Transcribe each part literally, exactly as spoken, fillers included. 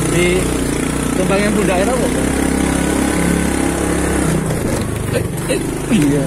Di Kembang yang bunda era apa? Eh, eh, iya.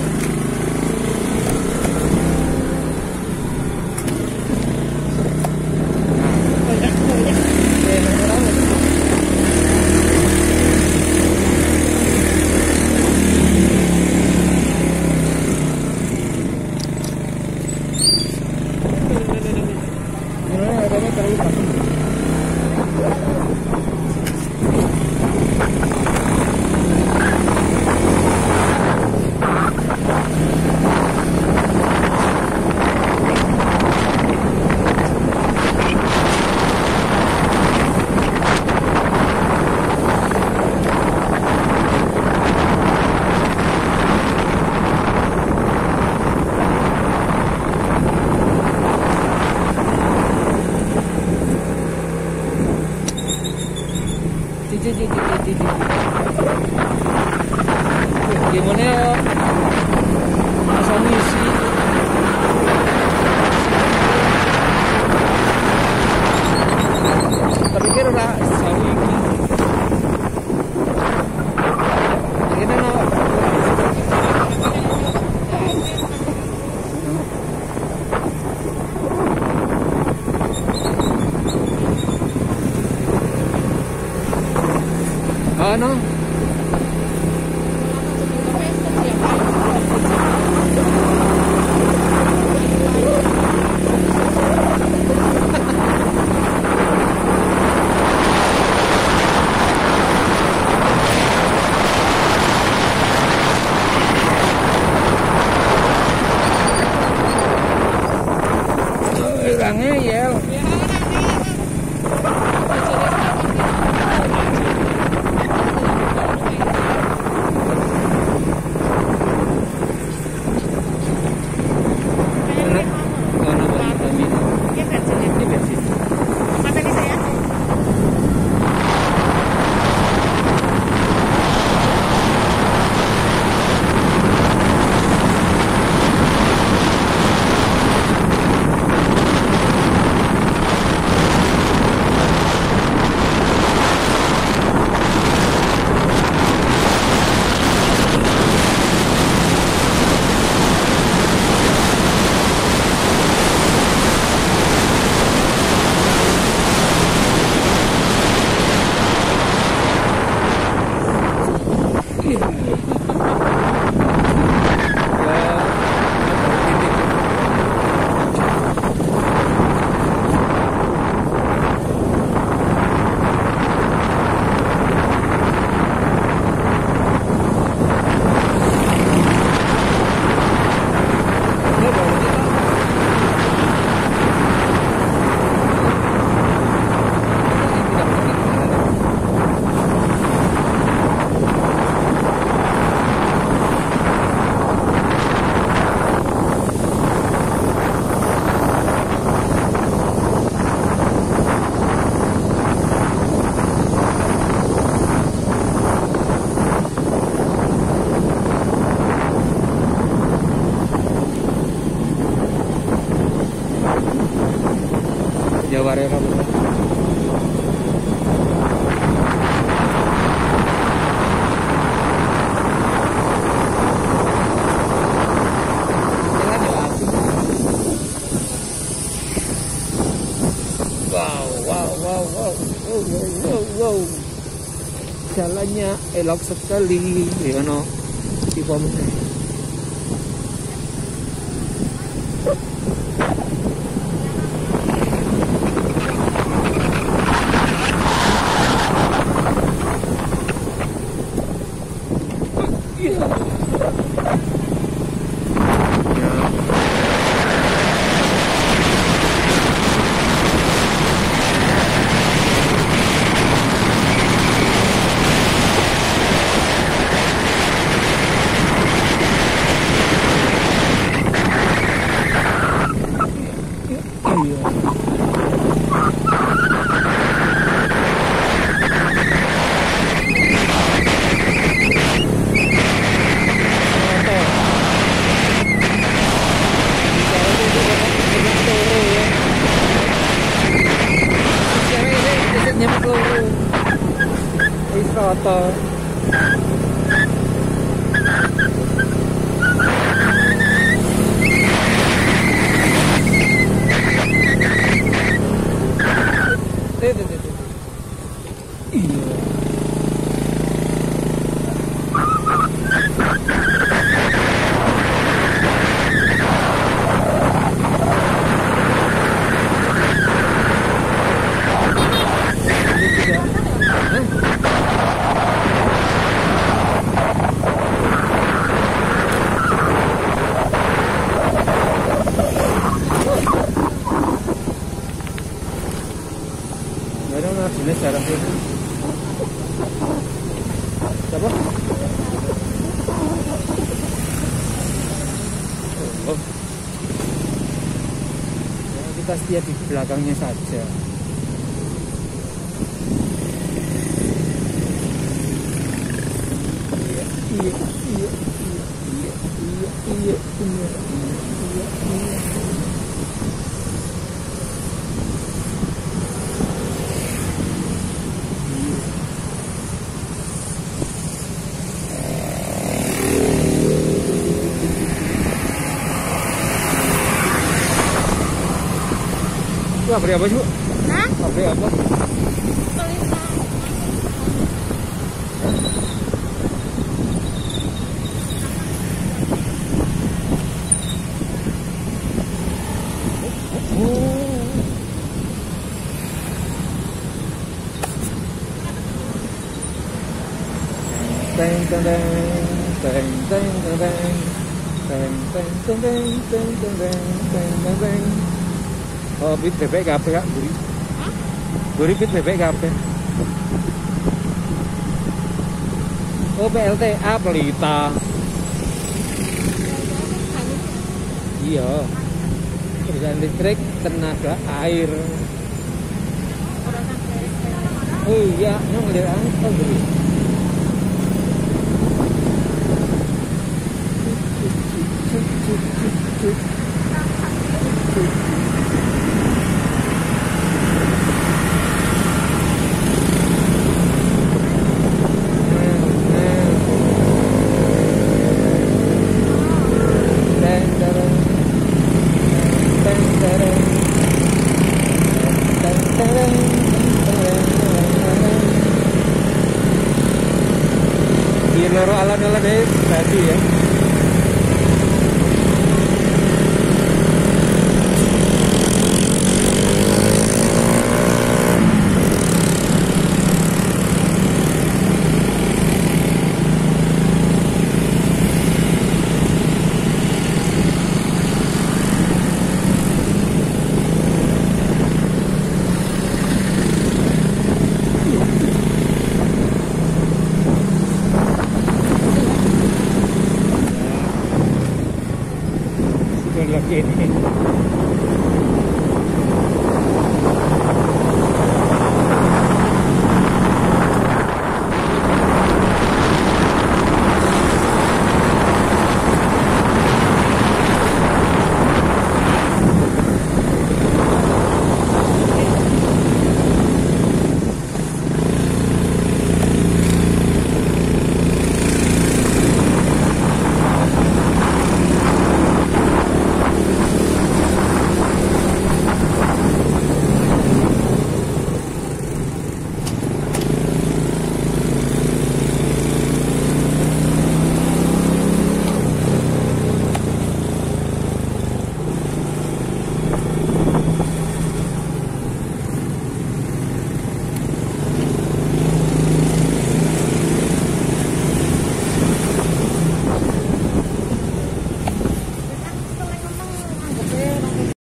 Gimana ya? Asal ngisi. Tapi kira lah sawi ini. Kita nak. Ano? Orangnya ya. Jawa Raya kamu. Wow, wow, wow, wow, wow, wow, wow. Jalannya elok sekali, ya no. Di pomnya. Nyampe peluru. soto. Tuh, tuh, tuh, tuh. Iya. Meron na sila sarap yun. Siapa? Oh. Ya, kita setia di belakangnya saja. Iya, iya, iya, iya, iya, iya, iya, iya, iya. Wah, beli apa sih, Bu? Hah? Beli apa? Teng teng teng teng teng teng teng teng teng teng teng teng teng teng teng teng. Oh, bit bebek kabeh Kak, mburi. Mburi bit bebek kabeh. Oh, P L T A Pelita. Iya. Perusahaan listrik tenaga air. Oh iya, yang ngeliat angkot beli. Di loro alon-alon tadi ya.